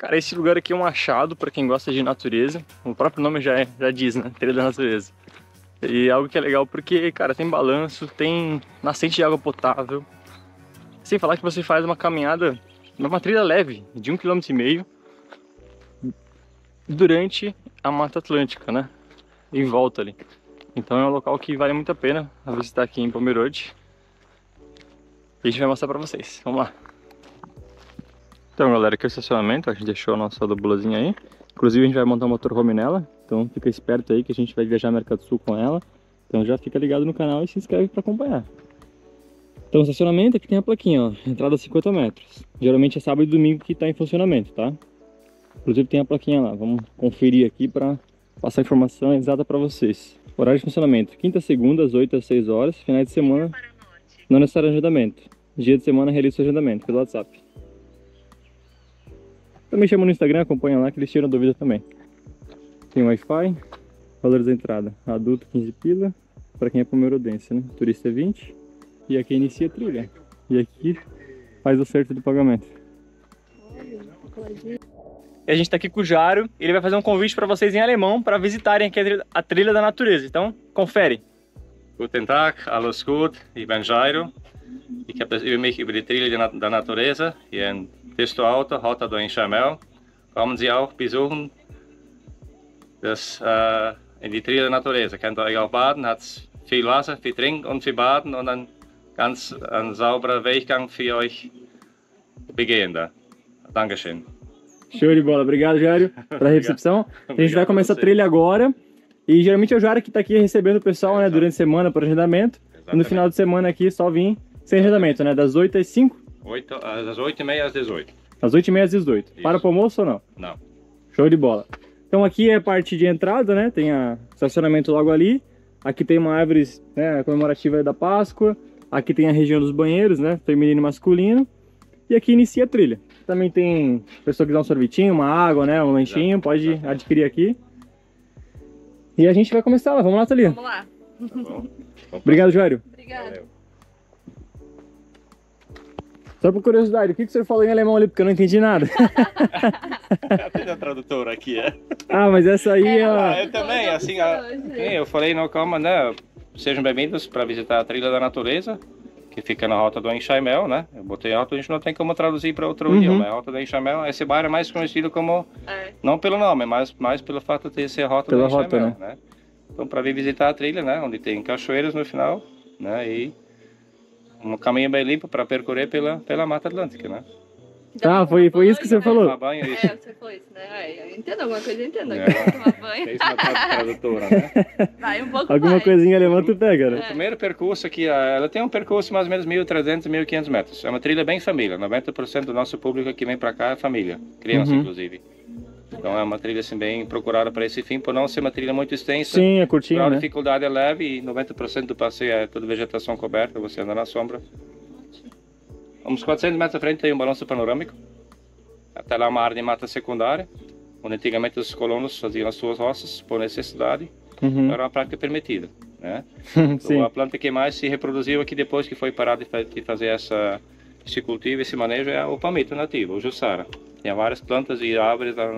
Cara, esse lugar aqui é um achado para quem gosta de natureza. O próprio nome já diz, né? Trilha da natureza. E algo que é legal porque, cara, tem balanço, tem nascente de água potável. Sem falar que você faz uma caminhada, uma trilha leve, de 1,5 km durante a Mata Atlântica, né? Em volta ali. Então é um local que vale muito a pena visitar aqui em Pomerode. E a gente vai mostrar pra vocês. Vamos lá. Então, galera, aqui é o estacionamento. A gente deixou a nossa lobulazinha aí. Inclusive, a gente vai montar um motorhome nela. Então, fica esperto aí que a gente vai viajar a América do Sul com ela. Então, já fica ligado no canal e se inscreve pra acompanhar. Então, o estacionamento aqui tem a plaquinha, ó. Entrada 50 metros. Geralmente é sábado e domingo que tá em funcionamento, tá? Inclusive, tem a plaquinha lá. Vamos conferir aqui pra passar a informação exata pra vocês. Horário de funcionamento: quinta a segunda, às 8 às 6 horas. Finais de semana, não necessário agendamento. Dia de semana, realiza o agendamento pelo WhatsApp. Também chama no Instagram, acompanha lá que eles tiram dúvida também. Tem Wi-Fi, valores da entrada: adulto 15 pila, para quem é pomerodense, né? Turista é 20. E aqui inicia a trilha. E aqui faz o certo do pagamento. E a gente tá aqui com o Jário, ele vai fazer um convite para vocês em alemão para visitarem aqui a trilha da natureza. Então, confere. Guten Tag, alles gut, ich bin Jairo. Ich übe mich über die Trilha da Natureza hier in Testo Alto, Rota do Enxamel. Kommen Sie auch besuchen in die Trilha da Natureza. Könnt ihr euch auch baden, hat viel Wasser, viel Trinken und viel Baden und ein ganz sauberer Weggang für euch begehen da. Dankeschön. Show de bola, obrigado, Jário, pela recepção. A gente vai começar a trilha agora. E geralmente é o Jário que tá aqui recebendo o pessoal, né, durante a semana para agendamento. Exatamente. E no final de semana aqui só vim sem agendamento, né, das 8 às 5? Das 8h30 às 18. Das 8h30 às 18. Isso. Para o almoço ou não? Não. Show de bola. Então aqui é a parte de entrada, né, tem o estacionamento logo ali. Aqui tem uma árvore, né, comemorativa da Páscoa. Aqui tem a região dos banheiros, né, feminino e masculino. E aqui inicia a trilha. Também tem pessoa que quiser um sorvetinho, uma água, né, um lanchinho, pode adquirir aqui. E a gente vai começar lá, vamos lá, Thalia? Vamos lá. Tá bom. Obrigado, Jário. Obrigada. Valeu. Só por curiosidade, o que o senhor falou em alemão ali, porque eu não entendi nada. Tem a tradutora aqui, é? Ah, mas essa aí é... Eu também, assim, eu falei, não, calma, né? Sejam bem-vindos para visitar a Trilha da Natureza, que fica na Rota do Enxamel, né? Eu botei alto, a gente não tem como traduzir para outro idioma. A Rota do Enxamel, esse bairro é mais conhecido como, não pelo nome, mas mais pelo fato de ser a Rota do Enxamel, né? Então, para vir visitar a trilha, né? Onde tem cachoeiras no final, né? E um caminho bem limpo para percorrer pela Mata Atlântica, né? Ah, foi isso que você falou? Tomar banho, isso. Você falou isso, né? Eu entendo alguma coisa, eu entendo. Tomar banho. Fez uma tradutora, né? Vai um pouco Alguma mais. coisinha alemã tu pega, né? O primeiro percurso aqui, ela tem um percurso mais ou menos 1.300, 1.500 metros. É uma trilha bem família. 90% do nosso público que vem para cá é família, criança inclusive. Então é uma trilha assim bem procurada para esse fim, por não ser uma trilha muito extensa. Sim, é curtinha, A né? dificuldade é leve e 90% do passeio é toda vegetação coberta, você anda na sombra. Uns 400 metros à frente tem um balanço panorâmico. Até lá uma área de mata secundária, onde antigamente os colonos faziam as suas roças por necessidade. Era uma prática permitida, né? Sim. A planta que mais se reproduziu aqui depois que foi parado de fazer esse cultivo, esse manejo, é o palmito nativo, o Jussara. Tem várias plantas e árvores da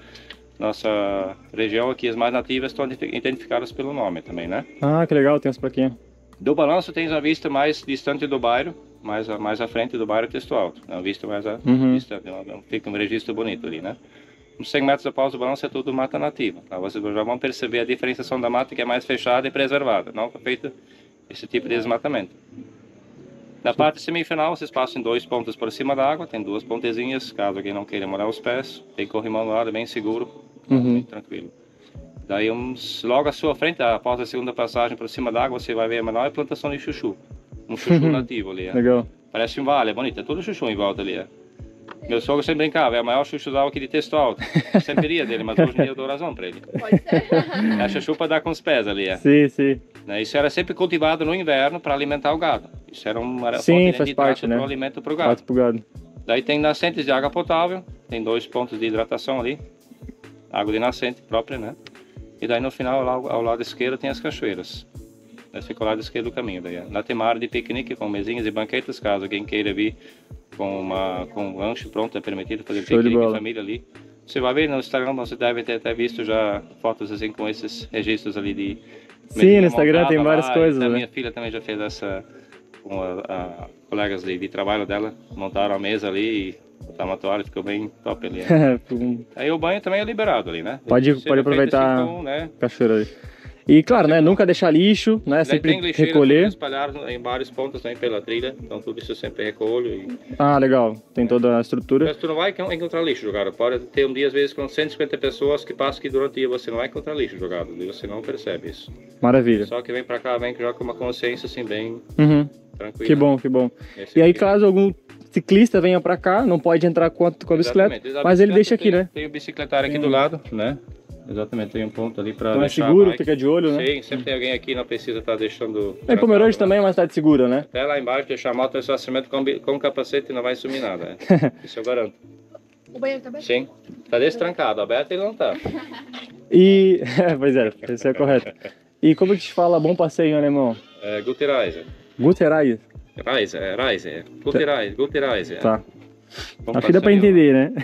nossa região aqui, as mais nativas estão identificadas pelo nome também, né? Ah, que legal, tem as plaquinhas. Do balanço tem uma vista mais distante do bairro, mais à frente do bairro Testo Alto. É uma vista mais distante, fica um registro bonito ali, né? Uns 100 metros após o balanço é tudo mata nativa. Tá? Vocês já vão perceber a diferenciação da mata, que é mais fechada e preservada, não foi feito esse tipo de desmatamento. Na parte semifinal, vocês passam em 2 pontos por cima da água, tem 2 pontezinhas, caso alguém não queira molhar os pés, tem corrimão no lado, é bem seguro, bem tranquilo. Daí, logo à sua frente, após a segunda passagem por cima da água, você vai ver a menor plantação de chuchu. Um chuchu nativo ali. Legal. Parece um vale, é bonito, é tudo chuchu em volta ali. Meu sogro sempre brincava, é o maior chuchuzal aqui de Testo Alto. Eu sempre iria dele, mas hoje em dia eu dou razão para ele. Pode ser. É a chuchu para dar com os pés ali. Sim, sim. Isso era sempre cultivado no inverno para alimentar o gado. Isso era uma fonte faz parte, né? Para o alimento para o gado. Pro gado. Daí tem nascentes de água potável, tem 2 pontos de hidratação ali. Água de nascente própria, né? E daí no final, ao lado esquerdo, tem as cachoeiras. Esse fica ao lado esquerdo do caminho. Daí. Lá tem uma área de piquenique com mesinhas e banquetas, caso alguém queira vir com um lanche pronto, é permitido fazer Show de piquenique em bola. família ali. Você vai ver no Instagram, você deve ter até visto já fotos assim com esses registros ali de Sim, mesinha no Instagram tem montada várias lá, coisas, e a né? minha filha também já fez essa com colegas de trabalho dela, montaram a mesa ali e botaram uma toalha, ficou bem top ali. Aí o banho também é liberado ali, né? Pode Seja feito aproveitar assim com, né? cachoeira ali. E claro, né? Nunca deixar lixo, né? Daí Sempre tem lixeira tudo recolher. espalhado em vários pontos também pela trilha, então tudo isso eu sempre recolho. Ah, legal. Tem toda a estrutura. Mas tu não vai encontrar lixo jogado. Pode ter um dia, às vezes, com 150 pessoas que passam aqui durante o dia, você não vai encontrar lixo jogado. E você não percebe isso. Maravilha. Só que vem pra cá, vem já com uma consciência assim, bem tranquila. Que bom, que bom. Esse E aí, aqui, caso algum ciclista venha pra cá, não pode entrar com a bicicleta, exatamente. mas ele deixa aqui, né? Tem o bicicletário aqui do lado, né? Exatamente, tem um ponto ali pra Então é deixar seguro, a bike. fica de olho, né? Sim, sempre tem alguém aqui, não precisa estar deixando... Em Pomerode trancado, também é né? uma cidade segura, né? Até lá embaixo, deixar a moto no estacionamento com capacete não vai sumir nada, né? Isso eu garanto. O banheiro tá aberto? Sim, tá destrancado, aberto ele não tá. E... pois é, isso é correto. E como que se fala bom passeio em alemão? É, Gute Reise. Gute Reise. Reise. Gute Reise. Tá. Bom Acho que dá pra passeio. entender, né?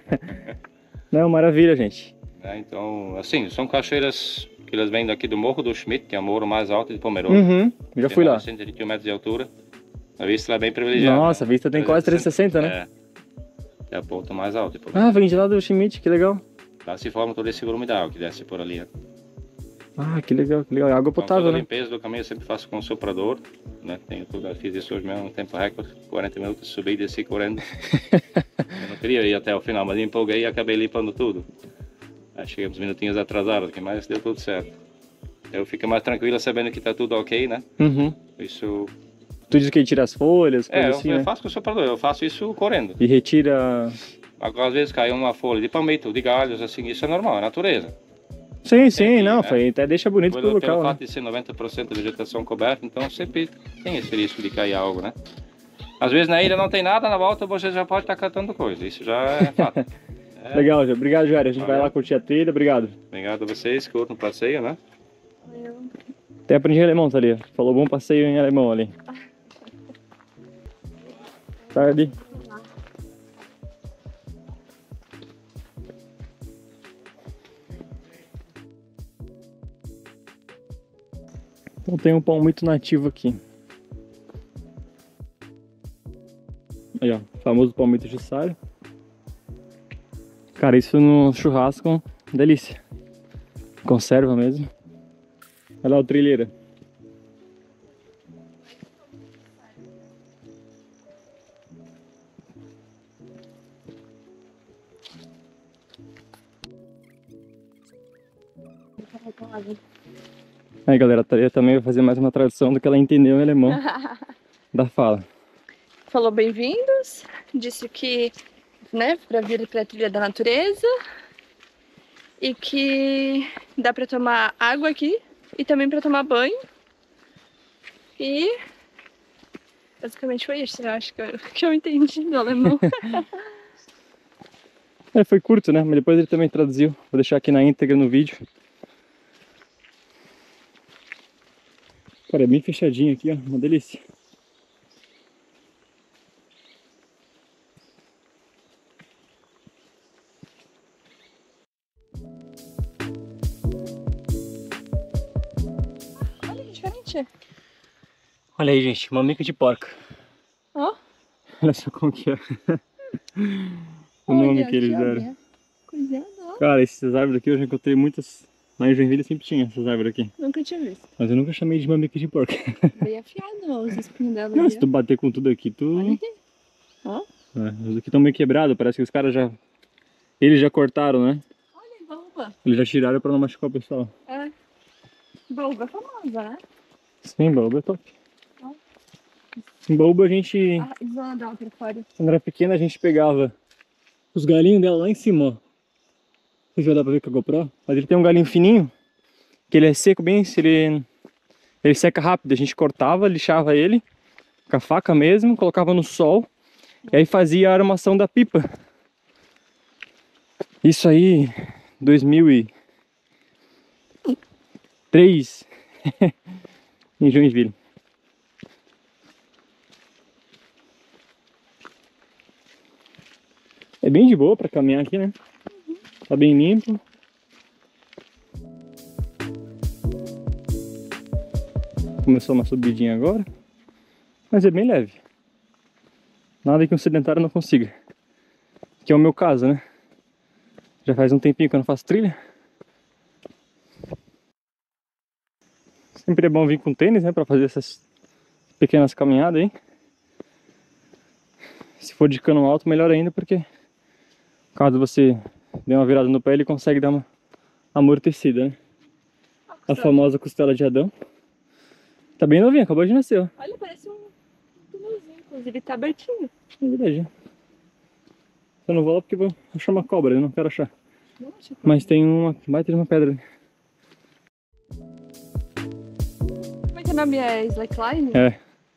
Não, maravilha, gente. Então, assim, são cachoeiras que elas vêm daqui do Morro do Schmidt, que é o morro mais alto de Pomerode. Já fui lá. 121 metros de altura. A vista lá é bem privilegiada. Nossa, a vista tem quase 360, né? É o ponto mais alto de Pomerode. Ah, vem de lá do Schmidt, que legal. Lá se forma todo esse volume d'água que desce por ali, né? Ah, que legal, que legal. É água Então, potável, toda a né? limpeza do caminho eu sempre faço com o soprador, né? Tenho tudo, eu fiz isso hoje mesmo, um tempo recorde, 40 minutos, subi e desci correndo. Eu não queria ir até o final, mas me empolguei e acabei limpando tudo. Aí cheguei uns minutinhos atrasados, mas deu tudo certo. Eu fico mais tranquilo sabendo que tá tudo ok, né? Isso... Tu diz que tira as folhas, coisa assim, eu né? faço com o soprador, eu faço isso correndo. E retira... Agora, às vezes cai uma folha de palmito, de galhos, assim, isso é normal, é natureza. Sim, sim, aqui, não, né? até deixa bonito pro Pelo local, né? fato de ser 90% de vegetação coberta, então sempre tem esse risco de cair algo, né? Às vezes na ilha não tem nada, na volta você já pode estar catando coisa, isso já é fato. Legal, obrigado, Jair. A gente vai Valeu. lá curtir a trilha, obrigado. Obrigado a vocês que curtam o passeio, né? Até aprendi alemão, Thalia. Falou bom passeio em alemão ali. Tarde. Então tem um palmito nativo aqui. Aí, ó, famoso palmito de salho. Cara, isso no churrasco, delícia. Conserva mesmo. Olha lá o trilheira. Aí galera, a Thalia também vai fazer mais uma tradução do que ela entendeu em alemão da fala. Falou bem-vindos, disse que, né, pra vir pra trilha da natureza e que dá pra tomar água aqui e também pra tomar banho. E basicamente foi isso, eu acho que eu entendi do alemão. Foi curto, né? Mas depois ele também traduziu. Vou deixar aqui na íntegra no vídeo. Cara, é bem fechadinho aqui, ó. Uma delícia. Olha, é diferente. Olha aí, gente. Mamica de porca. Ó. Olha só como que é. O nome que eles deram. Coisinha, ó. Cara, essas árvores aqui eu já encontrei muitas. Lá em Joinville sempre tinha essas árvores aqui. Nunca tinha visto. Mas eu nunca chamei de mamica de porca. Bem afiado os espinhos dela. Não, ali, se tu bater com tudo aqui, tu... Olha aqui. Ó. Os aqui estão meio quebrados, parece que os caras já... Eles já cortaram, né? Olha, baúba. Eles já tiraram pra não machucar o pessoal. É. Baúba é famosa, né? Sim, baúba é top. Ó. Em baúba a gente... Ah, isola dela pra fora. Quando era pequena a gente pegava os galinhos dela lá em cima, ó. Não sei se vai dar pra ver com a GoPro. Mas ele tem um galinho fininho, que ele é seco bem, se ele seca rápido. A gente cortava, lixava ele, com a faca mesmo, colocava no sol, e aí fazia a armação da pipa. Isso aí, 2003, em Joinville. É bem de boa pra caminhar aqui, né? Tá bem limpo. Começou uma subidinha agora, mas é bem leve. Nada que um sedentário não consiga. Que é o meu caso, né? Já faz um tempinho que eu não faço trilha. Sempre é bom vir com tênis, né? Pra fazer essas pequenas caminhadas aí. Se for de cano alto, melhor ainda, porque caso você dê uma virada no pé, ele consegue dar uma amortecida, né? A famosa costela de Adão. Tá bem novinha, acabou de nascer, ó. Olha, parece um túnelzinho, inclusive tá abertinho. É verdade. Eu não vou lá porque vou achar uma cobra, eu não quero achar. Nossa, Mas tem uma baita de uma pedra ali. como é que o nome é? Slackline? É.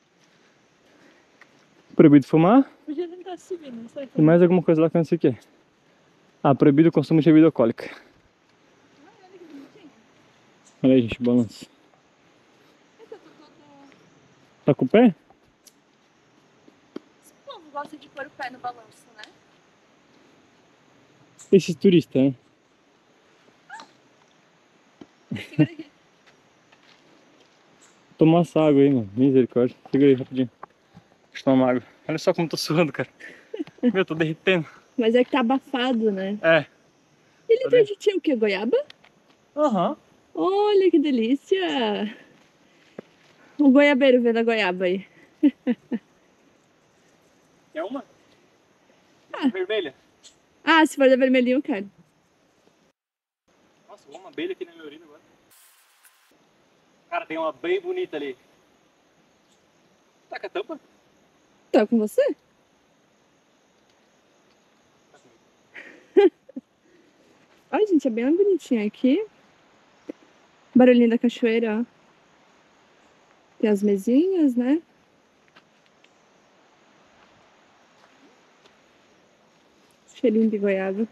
Proibido fumar. Podia tentar subir, não sei. E mais alguma coisa lá que eu não sei o que é. Ah, proibido o consumo de bebida alcoólica. Olha aí, gente, balanço. Tá com o pé? Esse povo gosta de pôr o pé no balanço, né? Esses turistas, né? Segura aqui. Tomar essa água aí, mano. Misericórdia. Segura aí rapidinho. Deixa eu tomar uma água. Olha só como eu tô suando, cara. Meu, tô derretendo. Mas é que tá abafado, né? É. Ele tem de tinha o quê? Goiaba? Aham. Olha que delícia! O goiabeiro vendo a goiaba aí. É uma? Ah. Vermelha. Ah, se for da vermelhinho, eu quero. Nossa, uma abelha aqui na minha urina agora. Cara, tem uma bem bonita ali. Tá com a tampa? Tá com você? Ai, gente, é bem bonitinho aqui. Barulhinho da cachoeira, ó. Tem as mesinhas, né? Cheirinho de goiaba.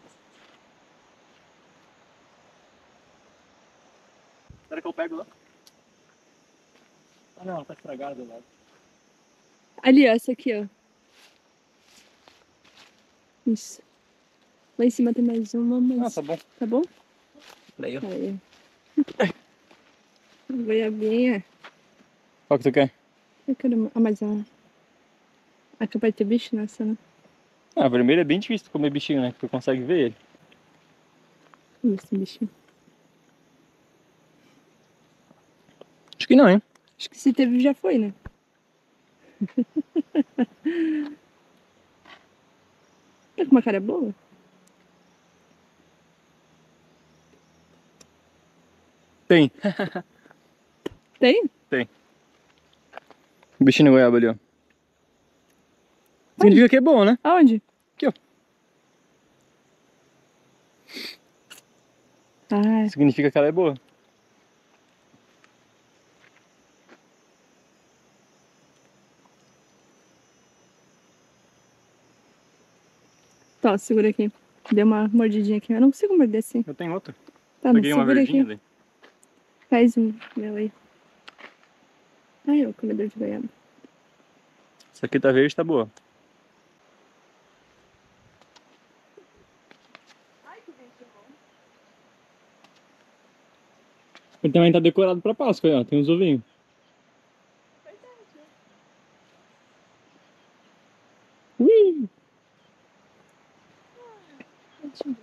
Será que eu pego lá? Ah não, tá estragado lá. Ali, ó, essa aqui, ó. Isso. Lá em cima tem mais uma, mas... Ah, tá bom. Tá bom? Daí, ó. Aí. Goiabinha. Qual que tu quer? Eu quero mais uma. Ah, capaz de ter bicho nessa, né? Ah, vermelho é bem difícil comer bichinho, né? Que tu consegue ver ele. Esse bichinho. Acho que não, hein? Acho que se teve já foi, né? Tá com uma cara boa? Tem. Tem? Tem. Bichinho de goiaba ali, ó. Significa que é bom, né? Aonde? Aqui, ó. Ah, Significa que ela é boa. tá, segura aqui. Deu uma mordidinha aqui. Eu não consigo morder assim. Eu tenho outra. Tá, mas Peguei uma segura verdinha aqui. ali. Faz um meu aí. Ai, é o comedor de goiaba. Essa aqui tá verde, tá boa. Ai, que vento bom. Ele também tá decorado pra Páscoa, ó. Tem uns ovinhos. Verdade. Ui! Ótimo.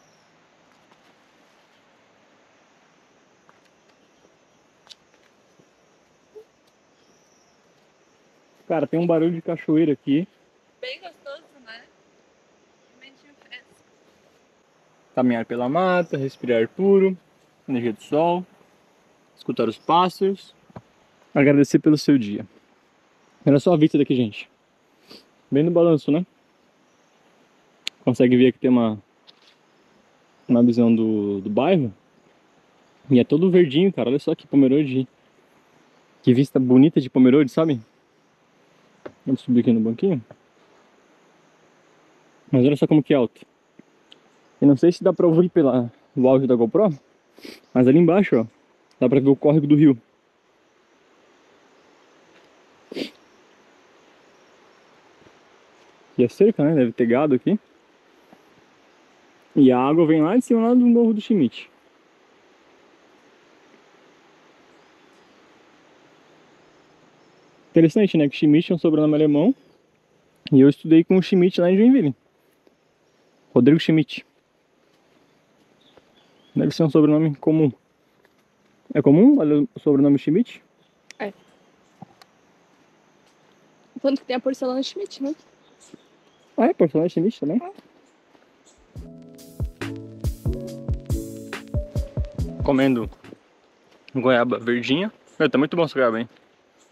Cara, tem um barulho de cachoeira aqui. Bem gostoso, né? Pimentinho fresco. Caminhar pela mata, respirar ar puro, energia do sol, escutar os pássaros, agradecer pelo seu dia. Olha só a vista daqui, gente. Bem no balanço, né? Consegue ver que tem uma visão do bairro. E é todo verdinho, cara. Olha só que Pomerode. Que vista bonita de Pomerode, sabe? Vamos subir aqui no banquinho. Mas olha só como que é alto. Eu não sei se dá pra ouvir pelo áudio da GoPro, mas ali embaixo, ó, dá pra ver o córrego do rio. E a cerca, né? Deve ter gado aqui. E a água vem lá de cima, lá do Morro do Schmidt. Interessante, né? Que Schmidt é um sobrenome alemão. E eu estudei com o Schmidt lá em Joinville. Rodrigo Schmidt. Deve ser um sobrenome comum. É comum o sobrenome Schmidt? É. Tanto que tem a porcelana Schmidt, né? Ah, é porcelana Schmidt também? Comendo goiaba verdinha. Tá muito bom essa goiaba, hein?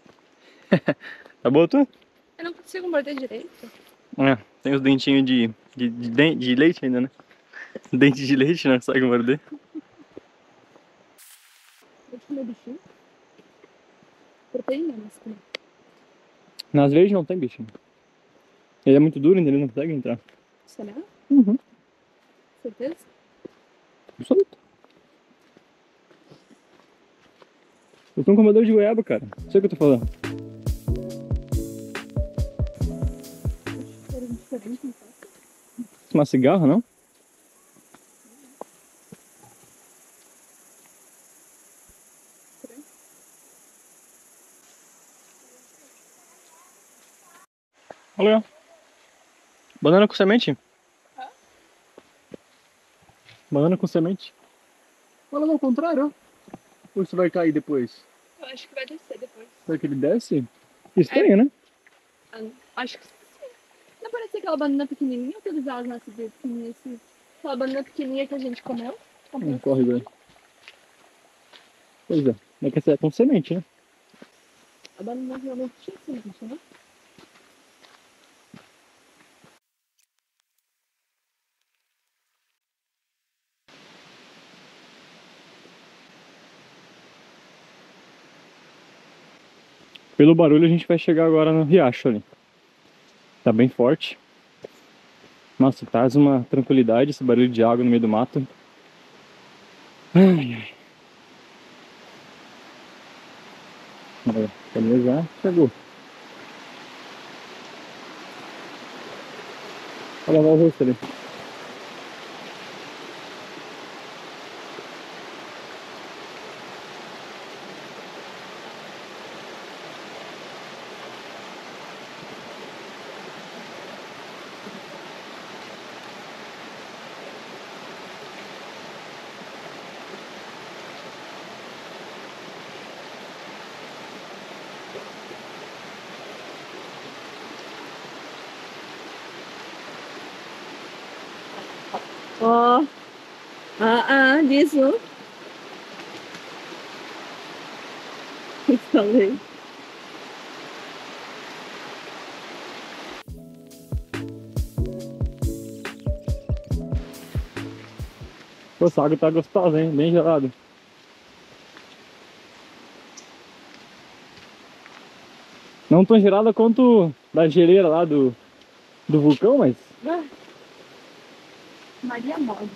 Tá boa, tu? Eu não consigo morder direito. É, tem os dentinhos de leite ainda, né? Dente de leite, não consegue morder. Deixa eu comer bichinho. Proteína, mas comer. Nas verdes não tem bicho. Ele é muito duro, então ele não consegue entrar. Será? Uhum. Certeza? Absoluto. Eu sou um comedor de goiaba, cara. Não sei o que eu tô falando. Cheiro diferente, não faço. Uma cigarra, não? Olha. Banana com semente? Hã? Banana com semente. Olha ao contrário, ó. Ou isso vai cair depois? Eu acho que vai descer depois. Será que ele desce? Estranho, né? Acho que sim. Não parece aquela banana pequenininha ou aqueles asas pequenininhas assim? Aquela banana pequenininha que a gente comeu? Corre, velho. Pois é. Mas que essa é com semente, né? A banana realmente tinha semente, né? Pelo barulho a gente vai chegar agora no riacho ali. Tá bem forte. Nossa, traz uma tranquilidade esse barulho de água no meio do mato. Ai, ai. Olha, a caminha já chegou. Olha lá o rosto ali. Ó. Disso. Falei. Pô, essa água tá gostosa, hein? Bem gelada. Não tão gelada quanto da geleira lá do vulcão, mas... Maria Mole.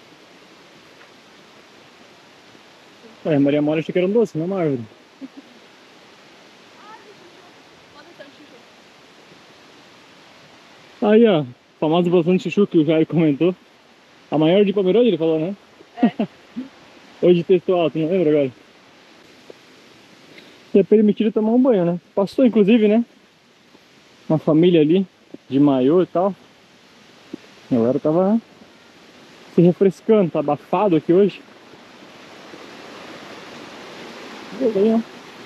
Ué, Maria Mora achei que era um doce, não uma árvore. Aí, ó. Famoso bolsão de chuchu que o Jair comentou. A maior de Pomerode, ele falou, né? É. Hoje testou alto, não lembro agora. E é permitido tomar um banho, né? Passou, inclusive, né? Uma família ali, de maiô e tal. A galera tava se refrescando, tá abafado aqui hoje. Beleza,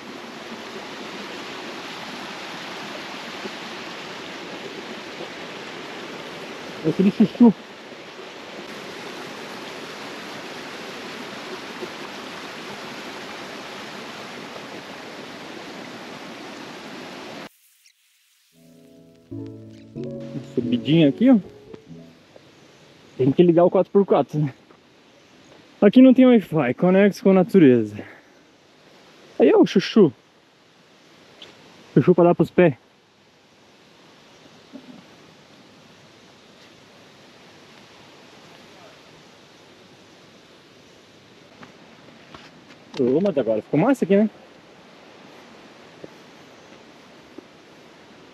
aquele chuchu. Subidinha aqui, ó. Tem que ligar o 4x4, né? Aqui não tem Wi-Fi, conecta com a natureza. Aí, ó, o chuchu. Chuchu pra dar pros pés. Ô, mas agora ficou massa aqui, né?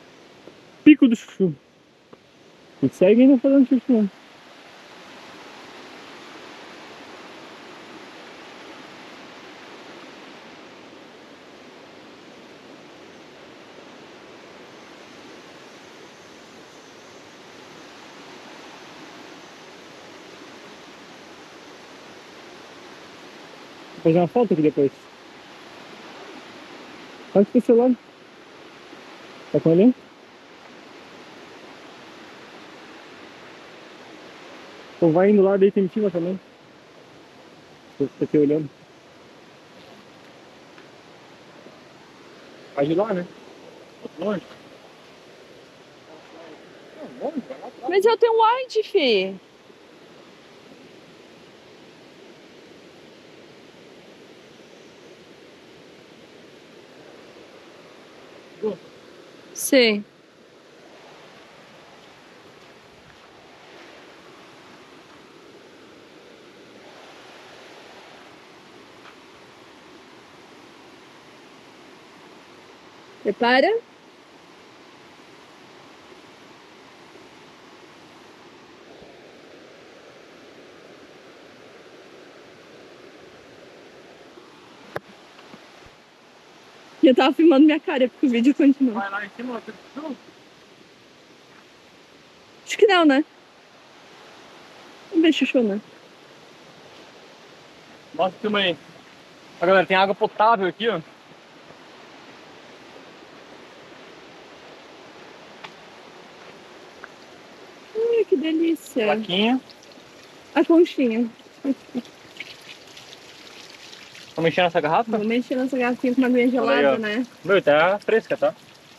Pico do chuchu. E segue ainda fazendo chuchu. fazer uma foto aqui depois. Pode ter celular. Tá com ele? Ou vai indo lá, daí tem cima também. Tô aqui olhando. Vai de lá, né? Longe. Mas eu tenho wide, fi. Sim. Prepara. Eu tava filmando minha cara porque o vídeo continua. Vai lá em cima, Acho que não, né? Vamos ver, chuchu, né? mostra o filme aí. Ó, galera, tem água potável aqui, ó. Ai, que delícia. Plaquinha. A conchinha. Vamos encher essa garrafa? Vou mexer nessa garrafinha com uma aguinha gelada, ó. né? Meu, tá fresca, tá?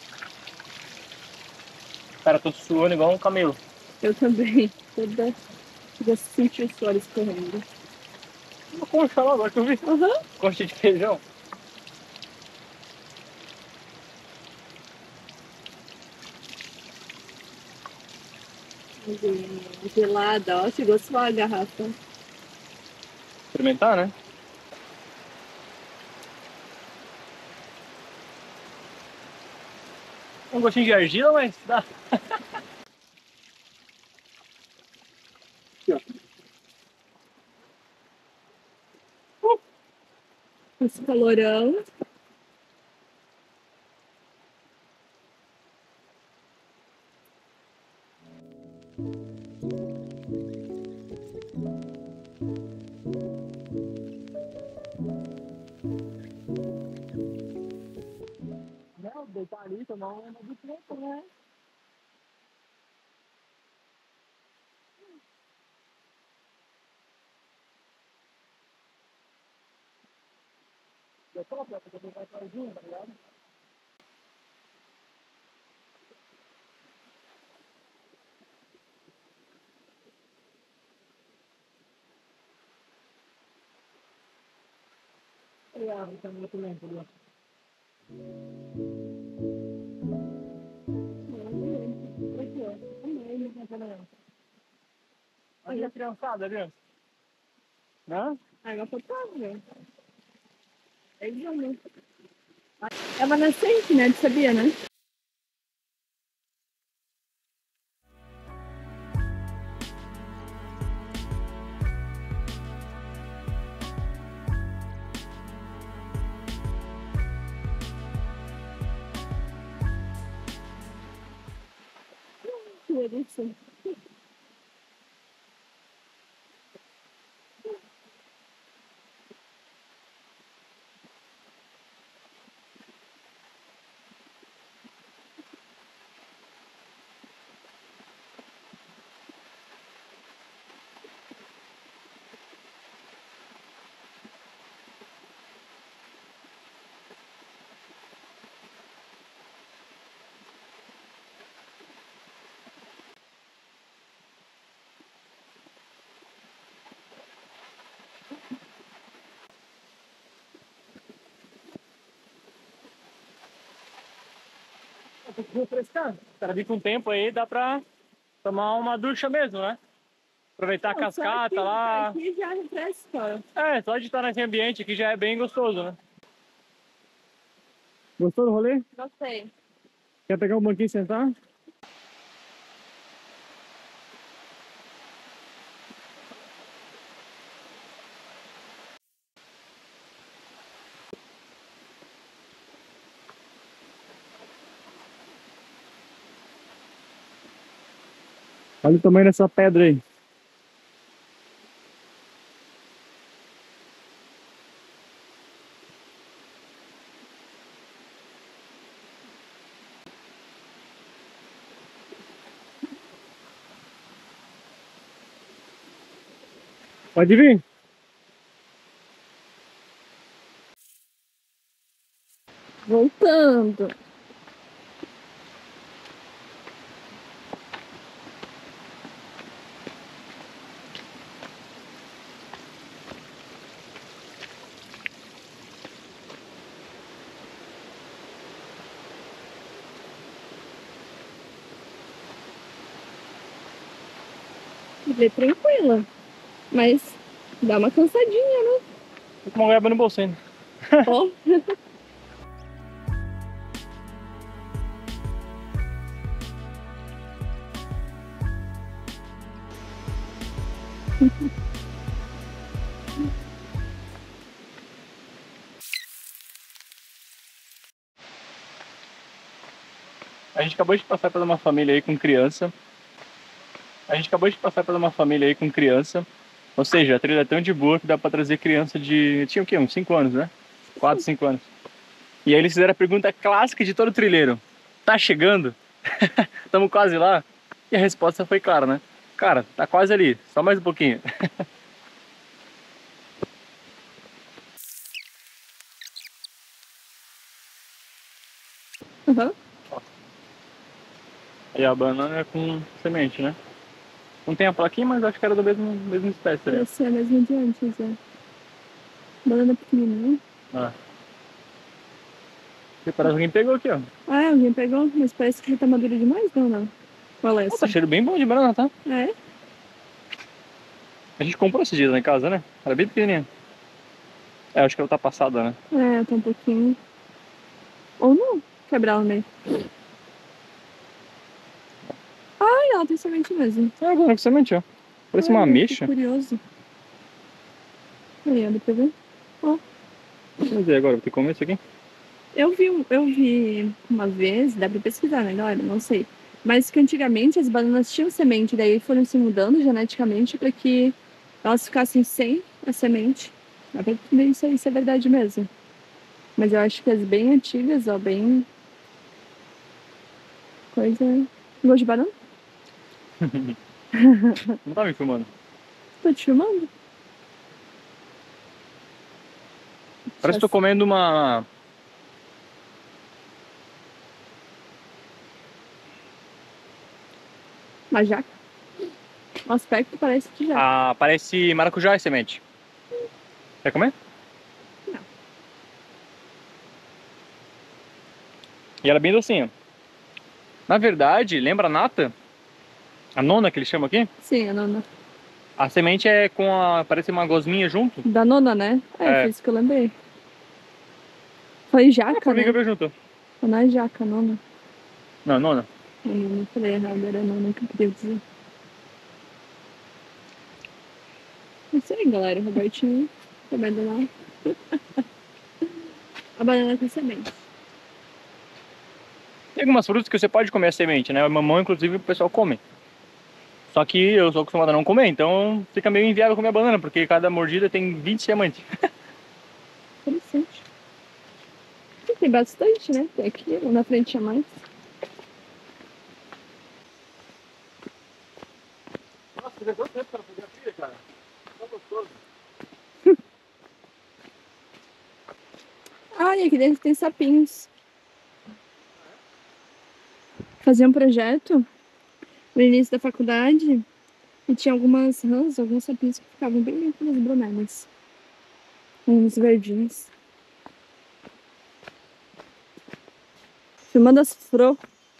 Cara, tô suando igual um camelo. Eu também. Toda... Já senti os suores correndo. Uma concha lá, agora que eu vi. Aham. Concha de feijão. Gelada, ó. Chegou só a garrafa. Experimentar, né? Um gostinho de argila, mas dá. Aqui, ó. Esse calorão. Não, deitar ali, tomar uma de tempo, né? Eu tô pra poder vai sozinho, tá ligado? E a árvore também muito lento ali, ó. Aqui, ó. Olha a criançada ali, ó. Né? Água potável. É igual. É uma nascente, né? Tu sabia, né? Que delícia. Tem que refrescar. Cara, vir com o tempo aí, dá pra tomar uma ducha mesmo, né? Aproveitar a Não, só cascata lá. aqui já refresca. É, só de estar nesse ambiente aqui já é bem gostoso, né? Gostou do rolê? Gostei. Quer pegar um banquinho e sentar? Olha o tamanho dessa pedra aí. Pode vir. Voltando. Bem tranquila, mas dá uma cansadinha, né? Tô com uma goiaba no bolso ainda. Ó. A gente acabou de passar por uma família aí com criança. Ou seja, a trilha é tão de boa que dá pra trazer criança de... Tinha o quê? Uns 5 anos, né? 4, 5 anos. E aí eles fizeram a pergunta clássica de todo trilheiro. Tá chegando? Estamos quase lá? E a resposta foi clara, né? Cara, tá quase ali. Só mais um pouquinho. Uhum. E a banana é com semente, né? Não tem a plaquinha, mas acho que era do mesmo espécie. Né? Esse é mesmo de antes, é. Banana pequenininha, né? Ah. E parece que alguém pegou aqui, ó. Ah, é? Alguém pegou? Mas parece que já tá maduro demais, não? Qual é essa? Nossa, cheiro bem bom de banana, tá? É? A gente comprou esse dia lá em casa, né? Era bem pequenininha. É, acho que ela tá passada, né? É, tá um pouquinho. Ou não? Quebrar ela meio. Ai, ela tem semente mesmo. É, banana com semente, ó. Parece uma Ai, ameixa. que curioso. Aí, ó, depois eu... Ó. Mas e agora? Vou ter que comer isso aqui? Eu vi uma vez, dá pra pesquisar, né, galera? Não sei. Mas que antigamente as bananas tinham semente, daí foram se mudando geneticamente para que elas ficassem sem a semente. Dá pra ver isso é verdade mesmo. Mas eu acho que as bem antigas, ó, bem. Coisa. Gosto de banana? Não tá me filmando. Tô te filmando? Parece que tô comendo uma... Uma jaca. O aspecto parece de jaca. Ah, parece maracujá e semente. Quer comer? Não. E ela é bem docinha. Na verdade, lembra a nata? A nona que eles chamam aqui? Sim, a nona. A semente é com a... parece uma gosminha junto. Da nona, né? É. Foi isso que eu lembrei. Foi jaca, Formiga né? veio junto. Não é jaca, nona. Não, nona. Eu não falei errado, era nona que eu queria dizer. Isso aí, galera. O Robertinho comendo lá. A banana com semente. Tem algumas frutas que você pode comer a semente, né? O mamão, inclusive, o pessoal come. Só que eu sou acostumado a não comer, então fica meio inviável comer a banana, porque cada mordida tem 20 diamantes. Interessante. Tem bastante, né? Tem aqui, lá na frente tinha mais. Nossa, fazia quanto tempo que ela fazia trilha, cara? Tão gostoso. Ah, e aqui dentro tem sapinhos. Fazia um projeto no início da faculdade e tinha algumas rãs, alguns sapinhos que ficavam bem dentro das bromelas. Uns verdinhos. Filmando as fro.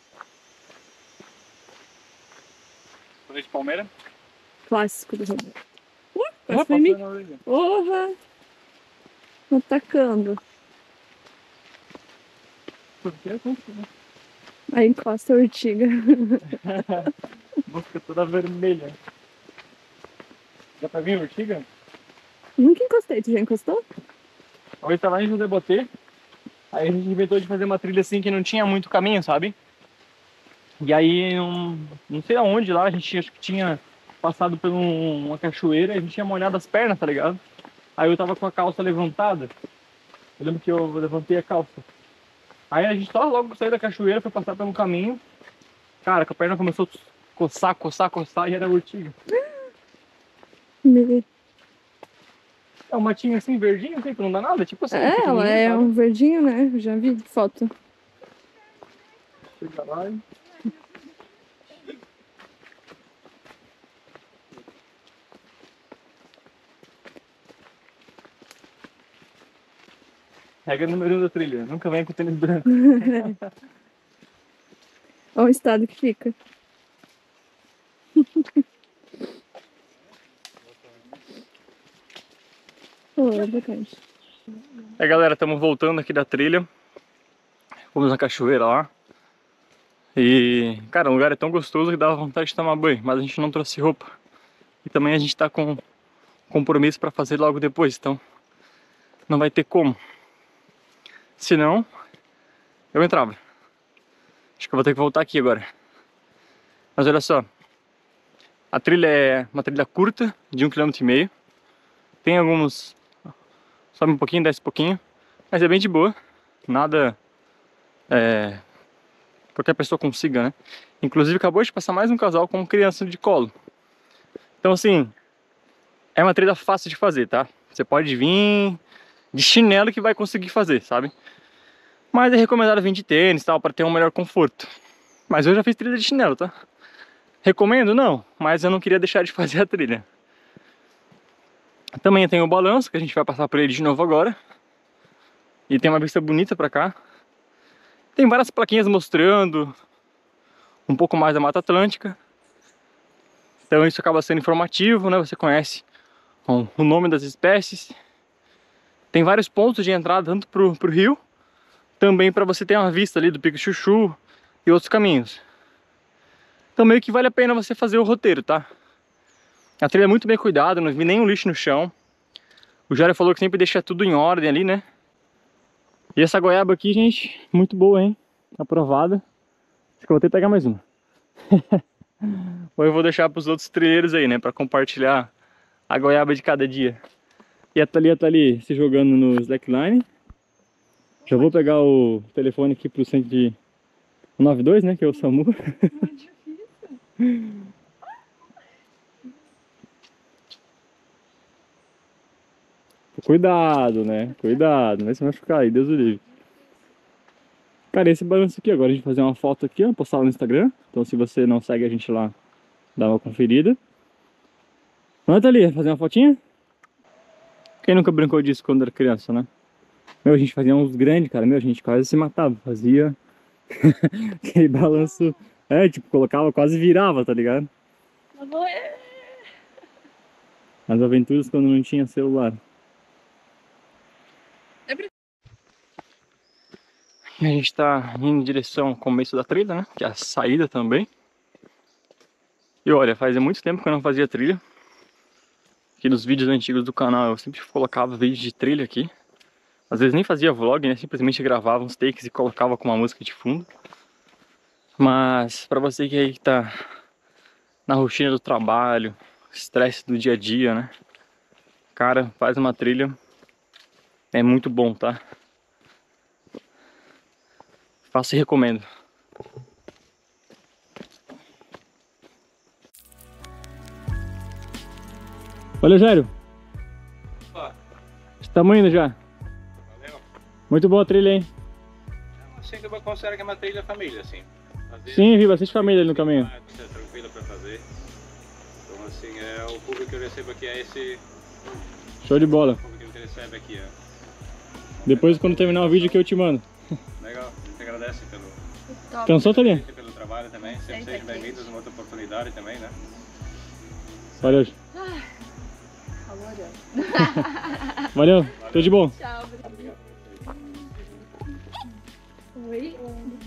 Folha de palmeira. Clássico do Roberto. Opa, Quase foi me... na orelha. Porra! Atacando. Porque é como, né? Aí encosta a urtiga. Fica toda vermelha. Dá pra vir urtiga? Nunca encostei, tu já encostou? Hoje tá lá em José Botê. Aí a gente inventou de fazer uma trilha assim que não tinha muito caminho, sabe? E aí, não sei aonde lá, a gente acho que tinha passado por uma cachoeira e a gente tinha molhado as pernas, tá ligado? Aí eu tava com a calça levantada. Eu lembro que eu levantei a calça. Aí a gente só logo saiu da cachoeira, foi passar pelo caminho. Cara, que a perna começou a coçar e era urtiga. Me É um matinho assim, verdinho, assim, que não dá nada, tipo assim. É, ela é um verdinho, né? Eu já vi foto. Chega lá e... Regra número 1 da trilha, nunca vem com tênis branco. Olha o estado que fica. Oh, é bacante. É, galera, estamos voltando aqui da trilha. Fomos na cachoeira lá. E, cara, o lugar é tão gostoso que dava vontade de tomar banho, mas a gente não trouxe roupa. E também a gente tá com compromisso para fazer logo depois, então não vai ter como. Senão, eu entrava. Acho que eu vou ter que voltar aqui agora. Mas olha só, a trilha é uma trilha curta, de 1,5 km. Tem alguns... sobe um pouquinho, desce um pouquinho, mas é bem de boa. Nada... qualquer pessoa consiga, né? Inclusive acabou de passar mais um casal com criança de colo. Então assim, é uma trilha fácil de fazer, tá? Você pode vir de chinelo que vai conseguir fazer, sabe? Mas é recomendado vir de tênis e tal, para ter um melhor conforto. Mas eu já fiz trilha de chinelo, tá? Recomendo? Não, mas eu não queria deixar de fazer a trilha. Também tem o balanço, que a gente vai passar por ele de novo agora. E tem uma vista bonita pra cá. Tem várias plaquinhas mostrando um pouco mais da Mata Atlântica. Então isso acaba sendo informativo, né? Você conhece o nome das espécies. Tem vários pontos de entrada, tanto pro rio, também para você ter uma vista ali do Pico Chuchu e outros caminhos. Então meio que vale a pena você fazer o roteiro, tá? A trilha é muito bem cuidada, não vi nenhum lixo no chão. O Jário falou que sempre deixa tudo em ordem ali, né? E essa goiaba aqui, gente, muito boa, hein? Aprovada. Acho que eu vou ter que pegar mais uma. Ou eu vou deixar para os outros trilheiros aí, né? Para compartilhar a goiaba de cada dia. E a Thalia tá ali se jogando no slackline. Já vou pegar o telefone aqui pro 192, né? Que é o SAMU. Muito difícil. Cuidado, né? Cuidado, não vai se machucar aí, Deus o livre. Cara, esse balanço aqui agora, a gente vai fazer uma foto aqui, ó, postar lá no Instagram. Então se você não segue a gente lá, dá uma conferida. Vamos, Thalia, fazer uma fotinha? Quem nunca brincou disso quando era criança, né? Meu, a gente fazia uns grandes, cara. Meu, a gente quase se matava. Fazia aquele balanço. É, tipo, colocava, quase virava, tá ligado? As aventuras quando não tinha celular. E a gente tá indo em direção ao começo da trilha, né? Que é a saída também. E olha, fazia muito tempo que eu não fazia trilha. Aqui nos vídeos antigos do canal eu sempre colocava vídeos de trilha aqui. Às vezes nem fazia vlog, né? Simplesmente gravava uns takes e colocava com uma música de fundo. Mas pra você que aí tá na rotina do trabalho, estresse do dia a dia, né? Cara, faz uma trilha. É muito bom, tá? Faço e recomendo. Olha, Jairo. Opa. Estamos indo já. Valeu. Muito boa a trilha, hein? Assim que eu considero que é uma trilha família, assim. Sim, vi bastante família ali no caminho. É tranquilo para fazer. Então assim, o público que eu recebo aqui é esse... Show de bola. O público que a gente recebe aqui, Depois quando terminar o vídeo que eu te mando. Legal, a gente agradece pelo... Cansou, Thalia? Pelo trabalho também. Sempre sejam bem-vindos numa outra oportunidade também, né? Valeu. Valeu, tudo de bom. Tchau. Oi.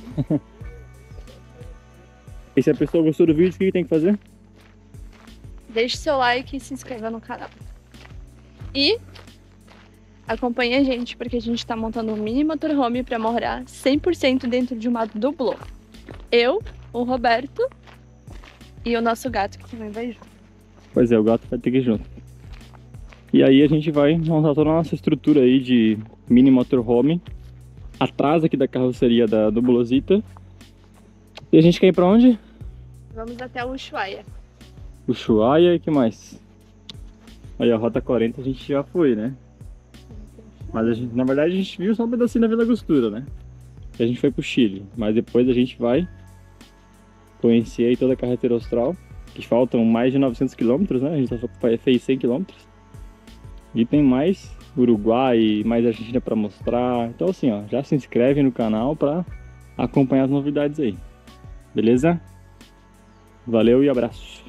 E se a pessoa gostou do vídeo, o que tem que fazer? Deixe seu like e se inscreva no canal. E acompanhe a gente, porque a gente tá montando um mini motorhome pra morar 100% dentro de uma dublô. Eu, o Roberto e o nosso gato que também vai junto. Pois é, o gato vai ter que ir junto. E aí a gente vai montar toda a nossa estrutura aí de mini motorhome atrás aqui da carroceria da Dubulosita. E a gente quer ir pra onde? Vamos até o Ushuaia. Ushuaia e que mais? Aí a Rota 40 a gente já foi, né? Mas a gente, na verdade a gente viu só um pedacinho da Vila Angostura, né? A gente foi pro Chile, mas depois a gente vai conhecer aí toda a carretera austral, que faltam mais de 900 quilômetros, né? A gente só fez 100 quilômetros. E tem mais Uruguai, mais Argentina para mostrar. Então assim, ó, já se inscreve no canal para acompanhar as novidades aí. Beleza? Valeu e abraço.